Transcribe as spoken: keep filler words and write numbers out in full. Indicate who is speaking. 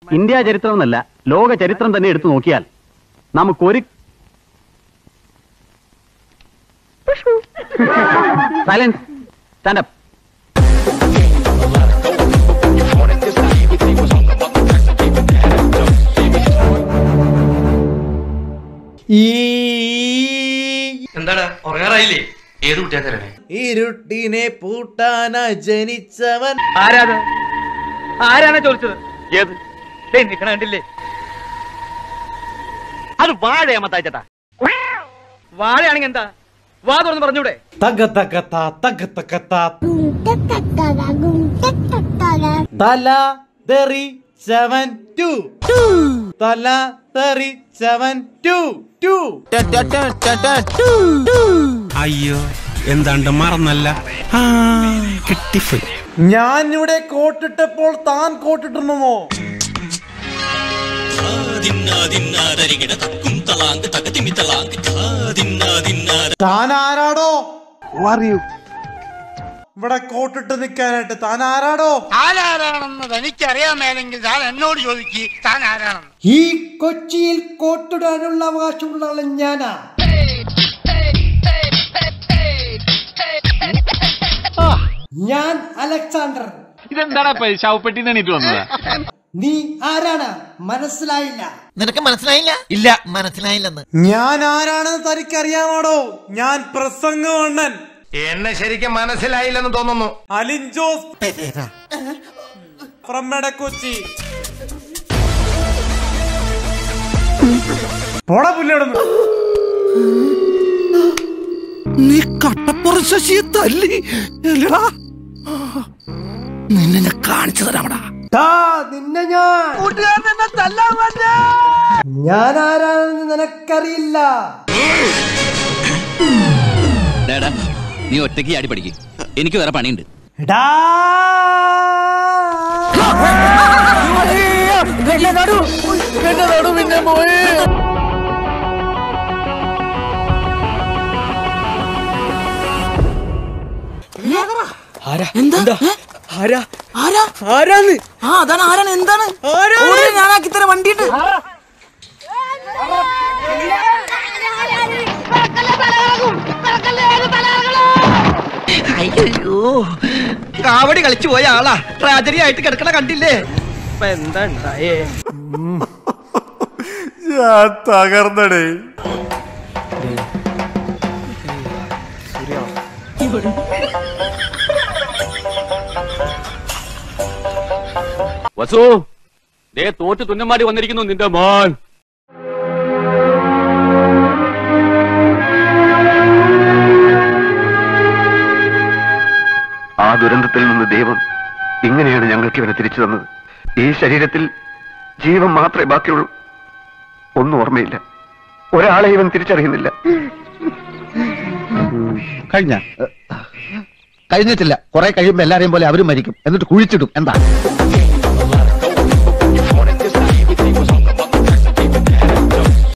Speaker 1: India ചരിത്രം എന്നല്ല, ലോക ചരിത്രം തന്നെ എടുത്തു നോക്കിയാൽ നമുക്കൊരു സൈലൻസ്, സ്റ്റാൻഡ് അപ്പ്.
Speaker 2: എന്താണ് ഉറങ്ങാറായില്ലേ? ഏത് കുട്ടിയാക്കല്ലേ?
Speaker 3: ഇരുട്ടിനെ പൂട്ടാന ജനിച്ചവൻ
Speaker 2: ആരാണ് ആരാണ് ചോദിച്ചത്? ഏത് നിക്കണ കണ്ടില്ലേ? അത് വാഴയമ്മത്തായിച്ചേട്ടാ. വാഴയാണെങ്കിൽ എന്താ? വാ തുറന്ന് പറഞ്ഞൂടെ?
Speaker 3: തക തക ത തക തക ത തല തെറിച്ചവൻ ടു തല തെറിച്ചവൻ ടു ടു.
Speaker 4: അയ്യോ, എന്താണ്ട് മറന്നല്ല. കിട്ടിപ്പോയി.
Speaker 3: ഞാൻ ഇവിടെ കോട്ടിട്ടപ്പോൾ താൻ കോട്ടിട്ടുണ്ടോ? താൻ ആരാടോ? ഇവിടെ കോട്ടിട്ട് നിൽക്കാനായിട്ട് താൻ ആരാടോ?
Speaker 5: ആരാണെന്ന് തനിക്കറിയാമേലെങ്കിൽ താൻ എന്നോട് ചോദിക്ക്, താൻ ആരാണെന്ന്.
Speaker 6: ഈ കൊച്ചിയിൽ കോട്ടിടാനുള്ള അവകാശമുള്ള ആള് ഞാനാ. ഞാൻ അലക്സാണ്ടർ.
Speaker 7: ഇതെന്താണ് ശവപ്പെട്ടി എണീറ്റ് വന്നത്?
Speaker 6: നീ ആരാണ്? മനസ്സിലായില്ല.
Speaker 5: നിനക്ക് മനസ്സിലായില്ല? ഇല്ല, മനസ്സിലായില്ലെന്ന്.
Speaker 3: ഞാൻ ആരാണെന്ന് തനിക്കറിയാമോടോ? ഞാൻ പ്രസംഗവണ്ണൻ.
Speaker 5: എന്നെ ശരിക്കും മനസ്സിലായില്ലെന്ന് തോന്നുന്നു.
Speaker 3: അലിൻ ജോസ് ഫ്രം മെഡക്കൊച്ചി. പോടാ പുല്ലോടുന്നു.
Speaker 4: നീ കട്ടപ്പുറ ശശിയെ തല്ലി അല്ലടാ. നിന്നെ ഞാൻ കാണിച്ചു തരാമടാ.
Speaker 6: നിന്നെ ഞാൻ ഞാൻ ആരാണെന്ന് നിനക്കറിയില്ല.
Speaker 8: നീ ഒറ്റയ്ക്ക് ആടി പഠിക്കും, എനിക്ക് വേറെ പണിയുണ്ട്.
Speaker 4: ഞാനാക്കി തരാം വണ്ടിയിട്ട്.
Speaker 2: അയ്യോ, കാവടി കളിച്ചു പോയ ആളാ ട്രാജഡി ആയിട്ട് കിടക്കണ കണ്ടില്ലേ? ഇപ്പൊ എന്താ ഉണ്ടായേ?
Speaker 3: ഞാൻ തകർന്നടേ.
Speaker 1: വസു, ദേ തോറ്റ് തുന്നമാടി വന്നിരിക്കുന്നു നിന്റെ മോൻ. ആ ദുരന്തത്തിൽ നിന്ന് ദൈവം ഇങ്ങനെയാണ് ഞങ്ങൾക്ക് ഇവനെ തിരിച്ചു തന്നത്. ഈ ശരീരത്തിൽ ജീവൻ മാത്രമേ ബാക്കിയുള്ളൂ. ഒന്നും ഓർമ്മയില്ല. ഒരാളെ ഇവൻ തിരിച്ചറിയുന്നില്ല.
Speaker 9: കഴിഞ്ഞ കഴിഞ്ഞിട്ടില്ല. കുറെ കഴിയുമ്പോ എല്ലാരെയും പോലെ അവരും മരിക്കും, എന്നിട്ട് കുഴിച്ചിടും. എന്താ